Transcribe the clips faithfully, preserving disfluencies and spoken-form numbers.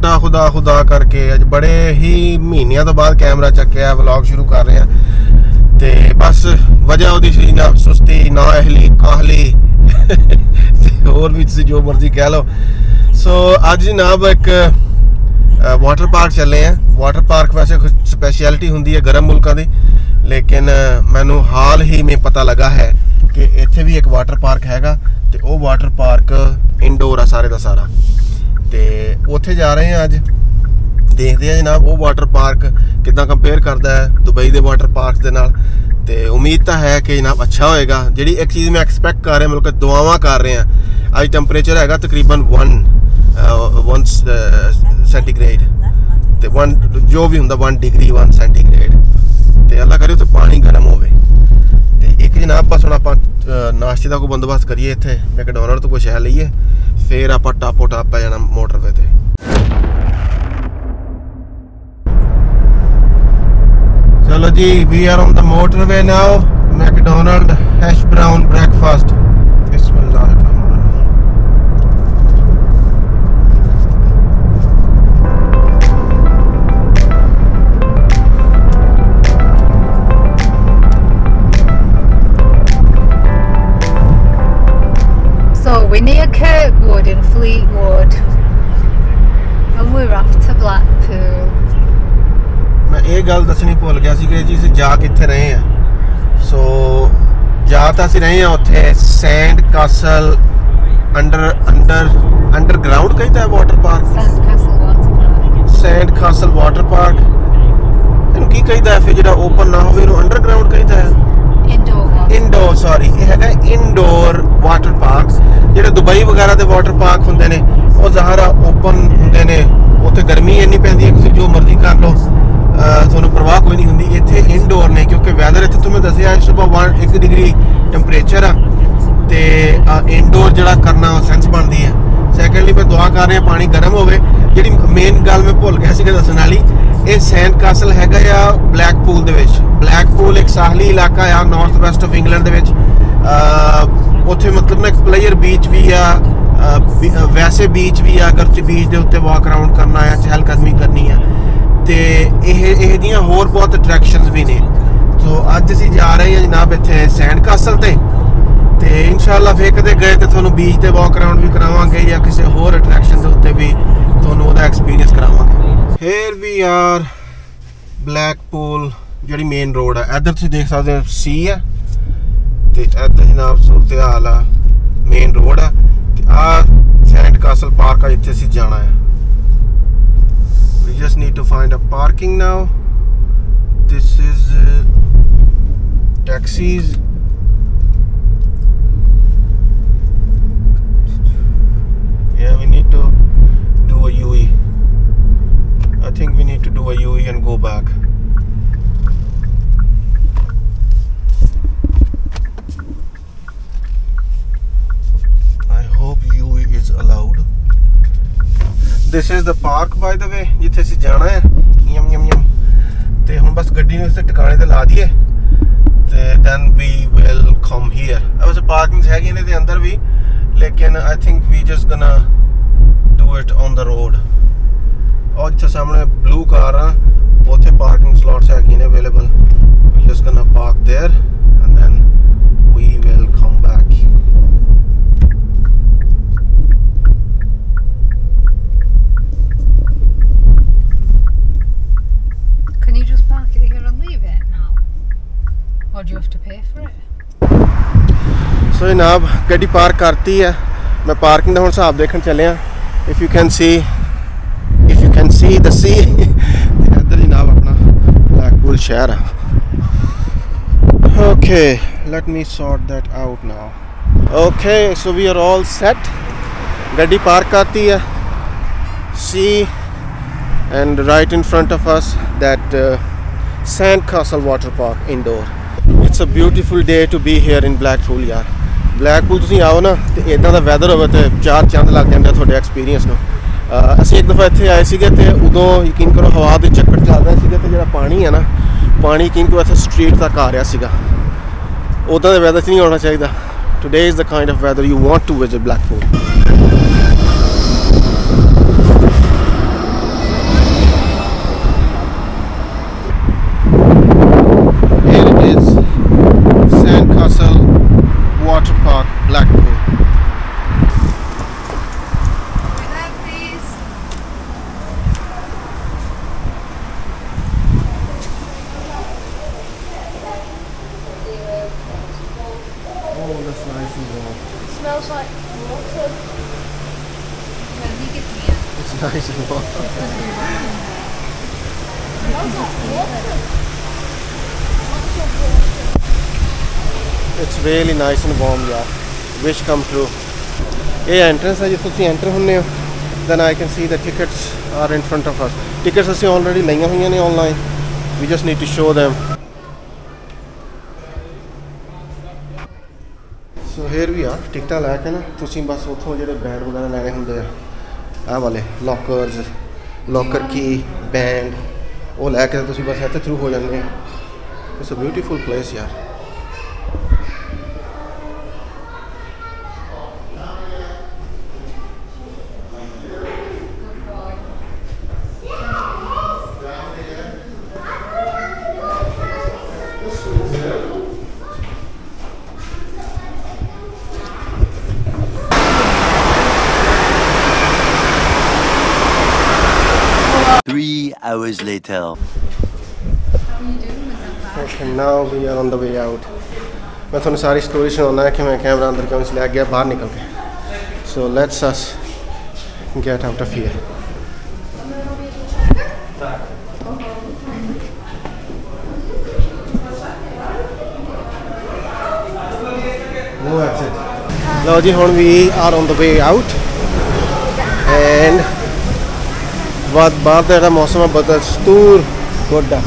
छोटा खुदा खुदा करके अज बड़े ही महीनों तो बाद कैमरा चक्या व्लॉग शुरू कर रहे हैं ते बस वजह वो सी ना सुस्ती ना अहली काहली और भी जो मर्जी कह लो। सो अज जनाब एक वाटर पार्क चले हैं। वाटर पार्क वैसे कुछ स्पैशलिटी होंगी है गर्म मुल्कों की, लेकिन मैनू हाल ही में पता लगा है कि इत्थे भी एक वाटर पार्क हैगा ते वो वाटर पार्क इंडोर आ सारे का सारा। तो उत्थे जा रहे हैं अज, देखते हैं जनाब वो वाटर पार्क कितना कंपेयर करता है दुबई के वाटर पार्क के नाल। ते उम्मीद तो है कि जनाब अच्छा होएगा। जी एक चीज़ मैं एक्सपैक्ट कर रहा मतलब दुआवां कर रहे हैं। अज टैंपरेचर हैगा तकरीबन वन वन सेंटीग्रेड ते वन जो भी होंदा वन डिग्री वन सेंटीग्रेड। तो अल्लाह करे तो पानी गर्म होवे। ते एक जनाब बस हुण आपां नाश्ते का कोई बंदोबस्त करिए इत्थे मैकडोनल्ड तो कुछ है लीए, फिर आप टापो टाप पै जाना मोटरवे ते। चलो जी, we are on the motorway now. McDonald hash brown breakfast. We're near Kirkwood in Fleetwood and we're off to Blackpool. मैं एक गल दसनी भुल गया सी कि जी असीं जा कित्थे रहे हैं। सो जा तां असीं रहे हैं उत्थे sand castle under under underground कहीदा है water park. Sand Castle Water Park. Sand castle water park इहनूं की कहीदा है फिर जिहड़ा ओपन ना होवे इहनूं अंडरग्राउंड कहीदा है। Indoor water. इंडोर सॉरी ये हैगा इंडोर वाटर पार्क। ਜਿਹੜੇ ਦੁਬਈ ਵਗੈਰਾ ਦੇ ਵਾਟਰ ਪਾਰਕ ਹੁੰਦੇ ਨੇ ਉਹ ਜ਼ਾਹਰਾ ਓਪਨ ਹੁੰਦੇ ਨੇ, ਉੱਥੇ ਗਰਮੀ ਇੰਨੀ ਪੈਂਦੀ ਹੈ ਤੁਸੀਂ ਜੋ ਮਰਜ਼ੀ ਕਰ ਲਓ ਤੁਹਾਨੂੰ ਪਰਵਾਹ ਕੋਈ ਨਹੀਂ ਹੁੰਦੀ। ਇੱਥੇ ਇਨਡੋਰ ਨੇ ਕਿਉਂਕਿ ਵੈਦਰ ਇੱਥੇ ਤੁਹਾਨੂੰ ਦੱਸਿਆ ਸੁਬਹ ਇੱਕ ਡਿਗਰੀ ਟੈਂਪਰੇਚਰ ਆ ਤੇ ਇਨਡੋਰ ਜਿਹੜਾ ਕਰਨਾ ਸੈਂਸ ਬਣਦੀ ਹੈ। ਸੈਕੰਡਲੀ ਮੈਂ ਦੁਆ ਕਰ ਰਿਹਾ ਪਾਣੀ ਗਰਮ ਹੋਵੇ। ਜਿਹੜੀ ਮੇਨ ਗੱਲ ਮੈਂ ਭੁੱਲ ਗਿਆ ਸੀ ਦੱਸਣ ਵਾਲੀ, ਇਹ ਸੈਂਡ ਕਾਸਲ ਹੈਗਾ ਆ ਬਲੈਕਪੂਲ ਦੇ ਵਿੱਚ। ਬਲੈਕਪੂਲ ਇੱਕ ਸਾਹਲੀ ਇਲਾਕਾ ਆ ਨਾਰਥ ਵੈਸਟ ਆਫ ਇੰਗਲੈਂਡ ਦੇ ਵਿੱਚ। ਉੱਥੇ ਮਤਲਬ ਨਾ ਇੱਕ ਪਲੇਅਰ बीच भी आ वैसे बीच भी आ अगर तुसीं बीच के उत्ते वॉक अराउंड करना है चहलकदमी करनी है तो यह दियाँ होर बहुत अट्रैक्शनस भी ने। तो अज असीं जा रहे हैं जनाब इत्थे सैंड कासल ते ते इंशाअल्लाह फिर कदे गए तो तुहानूं बीच ते वॉक अराउंड भी करावांगे या किसी होर अट्रैक्शन के उत्ते भी तुहानूं उहदा एक्सपीरियंस करावांगे। हियर वी आर ब्लैकपूल जिहड़ी मेन रोड है। इधर तुसीं देख सकदे हो सी है ते इधर जनाब सूरत हाल आ मेन रोड है। आ सैंड कासल पार्क है जिथे असीं जाना है। We just need to find a parking now. This is taxis. Yeah, we need to do a U E. I think we need to do a U E and go back. This is the park by the way जिथे असीं जाना है। यम यम यम ते हुण बस गड्डी नूं इस टिकाणे ते ला दईए ते then we will come here। वैसे पार्किंग्स हैगी ने दे अंदर भी, लेकिन I think we just gonna do it on the road। और जिथे सामने ब्लू कार आ उत्थे पार्किंग स्लॉट्स हैगी ने available. we just gonna park there and then we will come back। Or do you have to pay for it? So जनाब गड्डी park करती है। मैं पार्किंग का हुण हिसाब देखण चलिया। If you can see if you can see the sea इधर जनाब अपना ब्लैकपूल शहर है। Okay let me sort that out now. Okay so we are all set. गड्डी पार्क करती है see and right in front of us that sand castle water park indoor. It's a beautiful day to be here in Blackpool यार। Blackpool तुसीं आओ ना तो इदां दा वैदर होवे तो चार चंद लग जांदे तुहाडे एक्सपीरियंस नूं। असीं एक दफ़ा इत्थे आए सीगे ते उदों यकीन करो हवा दे चक्कर चल रहे सीगे ते जिहड़ा पानी है ना पानी यकीन करो इत्थे स्ट्रीट तक आ रहा सीगा। उदां दा वैदर च नहीं होना चाहिए। Today is the kind of weather you want to visit Blackpool. nice and warm. It's really nice and warm, yeah. Wish come true. ये entrance है जिस तुसी enter होने हो. Then I can see the tickets are in front of us. Tickets ਅਸੀਂ already ਲਈਆਂ ਹੋਈਆਂ ਨੇ online. We just need to show them. So here we are. ਟਿਕਟਾਂ ਲੈ ਕੇ ਨਾ ਤੁਸੀਂ ਬਸ ਉੱਥੋਂ ਜਿਹੜੇ ਬੈਂਡ ਵਗੈਰਾ ਲੈਣੇ ਹੁੰਦੇ ਆ ਆਹ ਵਾਲੇ lockers, locker key, band ਉਹ ਲੈ ਕੇ ਤੁਸੀਂ ਬਸ ਇੱਥੇ ਥਰੂ ਹੋ ਜਾਂਦੇ ਆ. It's a beautiful place यार. Three hours later. Okay, now we are on the way out. मैं थोड़ी सारी स्टोरी सुनाना है कि मैं कैमरा अंदर क्यों इसलिए आ गया बाहर निकल के. So let's us get out of here. No exit. लो जी हुण we are on the way out and बाद बाहर का ਜਿਹੜਾ मौसम है बदल सतूर गुड है.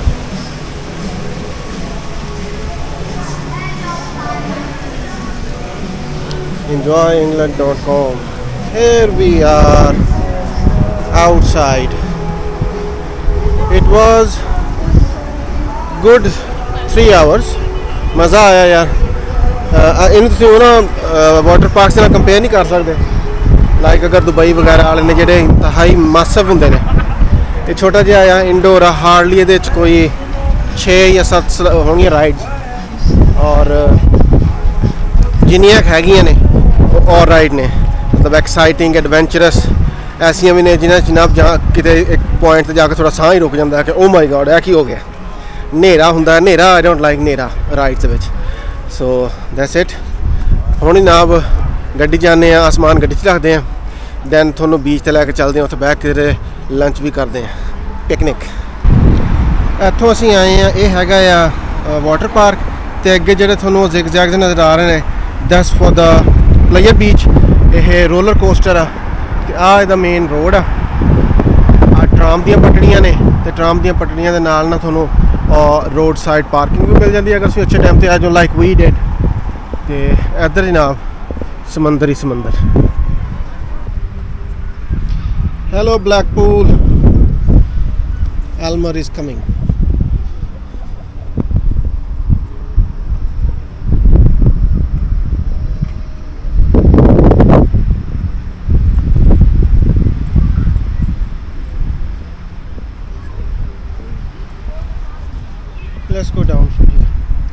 enjoy england dot com. Here we are outside. It was good three hours. मज़ा आया यार. इन्हें तुसीं ना वाटर पार्क से ना कंपेयर नहीं कर सकते. लाइक अगर दुबई वगैरह वाले ने जेह्ड़े इंतहाई मासव होंदे ने ये छोटा जिहा आ इंडोर आ हार्डली ये कोई छे या सत्त होंगियां राइड्स और जिन्नियां हैगियां ने और राइड ने मतलब एक्साइटिंग एडवेंचरस ऐसियां भी ने जिन्हें जनाब जहाँ किते एक पॉइंट ते जाके थोड़ा साह ही रुक जाता है कि ओ माई गॉड ऐ की हो गया. न्हेरा हुंदा है न्हेरा आई डोंट लाइक न्हेरा rides which. So that's it. हुण जनाब गड्डी जाने आसमान गड्डी च रखते हैं दैन थोनों बीच ते लैके चलते हैं उत्थे बैठ के लंच भी करते हैं पिकनिक. इत्थों असीं आए हैं ये हैगा आ वाटर पार्क ते अगे जेह्ड़े थोनों जिग जैग नज़र आ रहे हैं that's for the pleasure beach. ये रोलर कोस्टर आ ते आ इहदा मेन रोड आ ट्राम दियां पटड़ियां ने ते ट्राम दियां पटड़ियां दे नाल ना थोनों रोड साइड पार्किंग भी मिल जाती है अगर तुसीं अच्छे टाइम ते आ जाओ लाइक वी डिड. ते इधर जनाब समंदर ही समंदर. Hello Blackpool. Elmer is coming. Let's go down from here.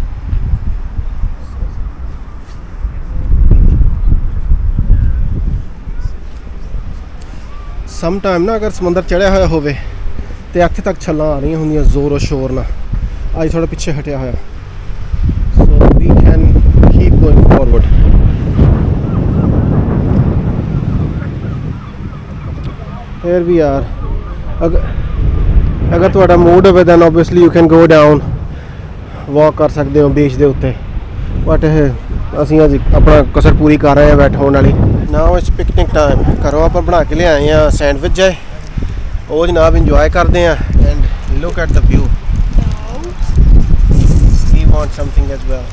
Some time ना अगर समंदर चढ़िया होया होवे ते इत्थे तक छल्लां आ रही होंदियां जोरों शोर ना. अज थोड़ा पिछे हटिया होया so we can keep going forward. Here we are. अगर अगर तुहाडा मूड होवे then obviously you can go down walk कर सकते हो बीच के उत्ते. बट असीं अज अपना कसर पूरी कर रहे हैं बैठ होने वाली. Now it's picnic time. घरों आप बना के ले आए हैं सैंडविच जाए वो जनाब इंजॉय करते हैं and look at the view. We want something as well.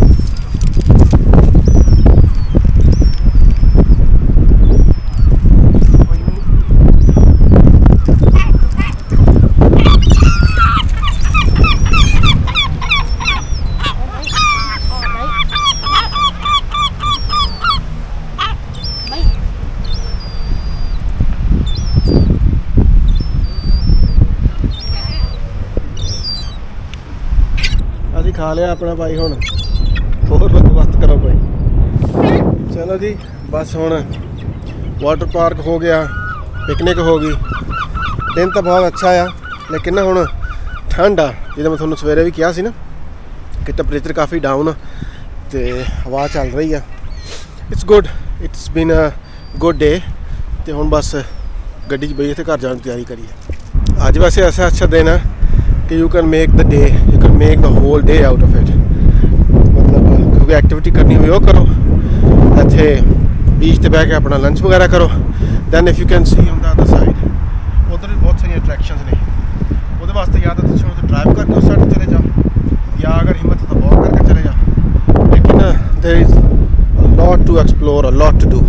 खा लिया अपना भाई हुण होर बंदोबस्त करो कोई. चलो जी बस हुण वाटर पार्क हो गया पिकनिक हो गई. दिन तो बहुत अच्छा आ लेकिन ना हुण ठंड आ जिद्दां मैं तुहानूं सवेरे भी कहा सी ना कि टैंपरेचर काफ़ी डाउन आ ते हवा चल रही आ. It's good. It's been a good day. ते हुण बस ਗੱਡੀ 'ਚ ਬਈ ਇੱਥੇ ਘਰ ਜਾਣ ਦੀ ਤਿਆਰੀ ਕਰੀਏ। ਅੱਜ ਵੈਸੇ ਐਸਾ ਅੱਛਾ ਦਿਨ ਹੈ ਕਿ you can make the day, you can make the whole day out of it. ਮਤਲਬ ਕੋਈ ਐਕਟੀਵਿਟੀ ਕਰਨੀ ਹੋਵੇ ਉਹ ਕਰੋ, ਇੱਥੇ ਬੀਚ ਤੇ ਬਹਿ ਕੇ ਆਪਣਾ ਲੰਚ ਵਗੈਰਾ ਕਰੋ। Then if you can see on the other side ਉੱਧਰ ਵੀ ਬਹੁਤ ਸਾਰੀਆਂ ਅਟਰੈਕਸ਼ਨਸ ਨੇ। ਉਹਦੇ ਵਾਸਤੇ ਜਾਂ ਤਾਂ ਤੁਸੀਂ ਹੁਣ ਡਰਾਈਵ ਕਰਕੇ ਉਸ ਸਾਈਡ ਚਲੇ ਜਾਓ ਜਾਂ ਅਗਰ ਹਿੰਮਤ ਤਾਂ ਵਾਕ ਕਰਕੇ ਚਲੇ ਜਾਓ। ਲੇਕਿਨ there is a lot to explore, a lot to do.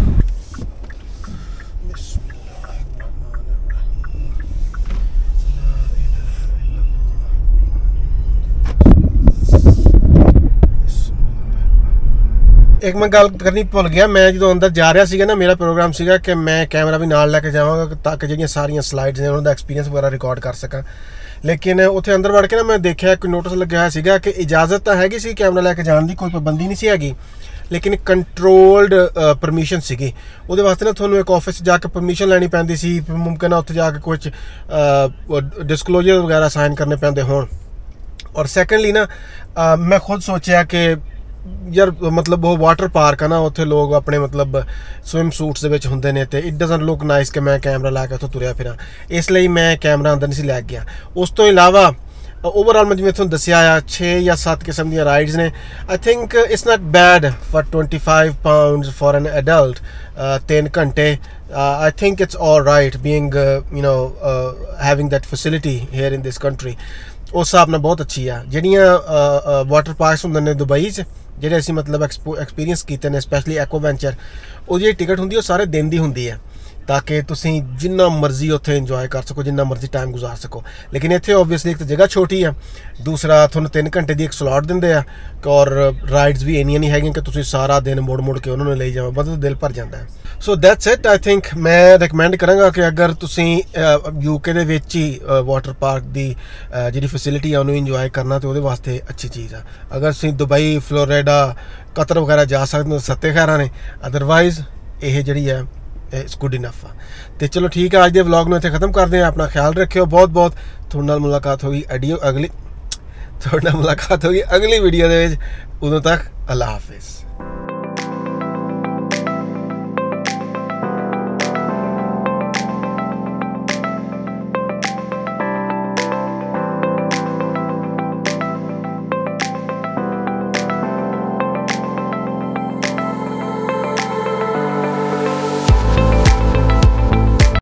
एक मैं गल करनी भुल गया, मैं जो अंदर जा रहा सीगा ना, मेरा प्रोग्राम सीगा कि मैं कैमरा भी नाल लैके जावांगा ताकि जिहड़ियां सारियां स्लाइड्स ने उन्हां दा एक्सपीरियंस वगैरह रिकॉर्ड कर सकां। लेकिन उत्थे अंदर वड़ के ना मैं देखा कोई नोटिस लग्या होया सीगा कि इजाजत तो हैगी सी कैमरा लैके जाण दी, कोई पाबंदी नहीं सी हैगी, लेकिन कंट्रोल्ड परमिशन सीगी। उहदे वास्ते ना तुहानूं एक ऑफिस जाके परमिशन लैनी पैंदी सी, मुमकिन है उत्थे जाके कुछ डिस्कलोजर वगैरह साइन करने पैंदे होण। और सैकेंडली ना आ, मैं खुद सोचा कि यार मतलब वो वाटर पार्क है ना, उत्थे लोग अपने मतलब स्विम सूट्स दे विच हुंदे ने ते इट डजंट लुक नाइस कि मैं कैमरा ला के उत्थे तुरिया फिरां, इसलिए मैं कैमरा अंदर नहीं लै गया। उस तो इलावा ओवरऑल मैं जिवें तुहानूं दस्सिया आ छे या सत्त किस्म दी राइड्स ने। I think it's not bad for twenty five pound for an adult, तीन घंटे। I think it's all right being you know having that facility here in this country. उस हिसाब नाल बहुत अच्छी आ। जिहड़ियां वाटर पार्क्स हुंदे ने दुबई च, ਜਿਹੜੇ ਅਸੀਂ ਮਤਲਬ ਐਕਸਪੋ ਐਕਸਪੀਰੀਅੰਸ ਕੀਤੇ ਨੇ, ਸਪੈਸ਼ਲੀ ਐਕੋ ਵੈਂਚਰ, ਉਹ ਜਿਹੜੀ ਟਿਕਟ ਹੁੰਦੀ ਉਹ ਸਾਰੇ ਦਿਨ ਦੀ ਹੁੰਦੀ ਹੈ ਤਾਂ ਕਿ ਤੁਸੀਂ ਜਿੰਨਾ ਮਰਜ਼ੀ ਉੱਥੇ ਇੰਜੋਏ ਕਰ ਸਕੋ, ਜਿੰਨਾ ਮਰਜ਼ੀ ਟਾਈਮ ਗੁਜ਼ਾਰ ਸਕੋ। ਲੇਕਿਨ ਇੱਥੇ ਓਬਵੀਅਸਲੀ ਇੱਕ ਤਾਂ ਜਗ੍ਹਾ ਛੋਟੀ ਆ, ਦੂਸਰਾ ਤੁਹਾਨੂੰ ਤਿੰਨ ਘੰਟੇ ਦੀ ਇੱਕ ਸਲੋਟ ਦਿੰਦੇ ਆ ਔਰ ਰਾਈਡਸ ਵੀ ਇੰਨੀਆਂ ਨਹੀਂ ਹੈਗੀਆਂ ਕਿ ਤੁਸੀਂ ਸਾਰਾ ਦਿਨ ਮੁੜ ਮੁੜ ਕੇ ਉਹਨਾਂ ਨੂੰ ਲਈ ਜਾਓ, ਬਸ ਦਿਲ ਭਰ ਜਾਂਦਾ ਹੈ। So that's it. I think ਮੈਂ ਰਿਕਮੈਂਡ ਕਰਾਂਗਾ ਕਿ ਅਗਰ ਤੁਸੀਂ ਯੂਕੇ ਦੇ ਵਿੱਚ ਹੀ ਵਾਟਰ ਪਾਰਕ ਦੀ ਜਿਹੜੀ ਫੈਸਿਲਿਟੀ ਆ ਉਹਨੂੰ ਇੰਜੋਏ ਕਰਨਾ, ਤਾਂ ਉਹਦੇ ਵਾਸਤੇ ਅੱਛੀ ਚੀਜ਼ ਆ। ਅਗਰ ਤੁਸੀਂ ਦੁਬਈ, ਫਲੋਰੀਡਾ, ਕਤਰ ਵਗੈਰਾ ਜਾ ਸਕਦੇ ਹੋ, ਸੱਤੇ ਖੈਰਾਂ ਨੇ। ਅਦਰਵਾਈਜ਼ ਇਹ ਜਿਹੜੀ ਹੈ इट्स गुड इनफ आ। तो चलो ठीक है, अज के व्लॉग में इतने खत्म करते हैं। अपना ख्याल रखियो, बहुत बहुत। थोड़े नाल मुलाकात होगी अडियो अगली थोड़े नाल मुलाकात होगी अगली वीडियो दे विच। उदों तक अल्लाह हाफिज़।